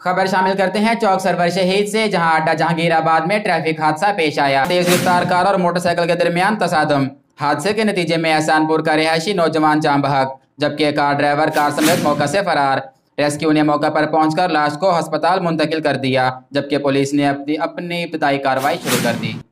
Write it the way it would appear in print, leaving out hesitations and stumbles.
खबर शामिल करते हैं चौक सरवर शहीद से, जहां अड्डा जहांगीराबाद में ट्रैफिक हादसा पेश आया। तेज रफ्तार कार और मोटरसाइकिल के दरमियान तसादम। हादसे के नतीजे में एहसानपुर का रिहायशी नौजवान जान बहक, जबकि कार ड्राइवर कार समेत मौका से फरार। रेस्क्यू ने मौका पर पहुंचकर लाश को अस्पताल मुंतकिल कर दिया, जबकि पुलिस ने अपनी इब्तिदाई कार्रवाई शुरू कर दी।